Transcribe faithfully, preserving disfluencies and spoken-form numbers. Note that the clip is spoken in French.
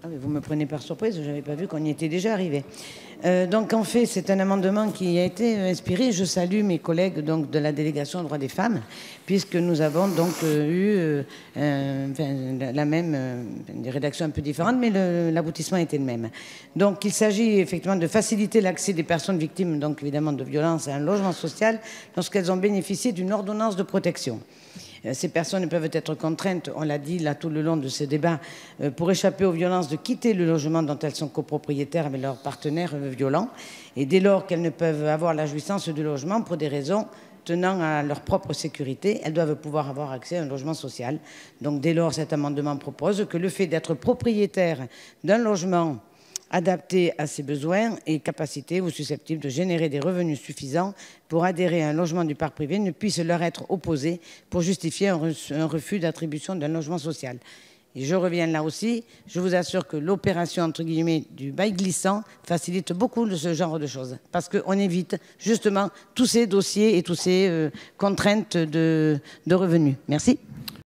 Ah, vous me prenez par surprise, je n'avais pas vu qu'on y était déjà arrivé. Euh, donc en fait, c'est un amendement qui a été inspiré. Je salue mes collègues donc, de la délégation aux droits des femmes, puisque nous avons donc euh, eu euh, enfin, la même, euh, des rédactions un peu différentes, mais l'aboutissement était le même. Donc il s'agit effectivement de faciliter l'accès des personnes victimes, donc évidemment de violences, à un logement social lorsqu'elles ont bénéficié d'une ordonnance de protection. Ces personnes peuvent être contraintes, on l'a dit là tout le long de ce débat, pour échapper aux violences, de quitter le logement dont elles sont copropriétaires avec leur partenaire violent. Et dès lors qu'elles ne peuvent avoir la jouissance du logement pour des raisons tenant à leur propre sécurité, elles doivent pouvoir avoir accès à un logement social. Donc dès lors, cet amendement propose que le fait d'être propriétaire d'un logement adapté à ses besoins et capacités ou susceptibles de générer des revenus suffisants pour adhérer à un logement du parc privé ne puisse leur être opposé pour justifier un refus d'attribution d'un logement social. Et je reviens là aussi, je vous assure que l'opération entre guillemets du bail glissant facilite beaucoup de ce genre de choses parce qu'on évite justement tous ces dossiers et toutes ces euh, contraintes de, de revenus. Merci.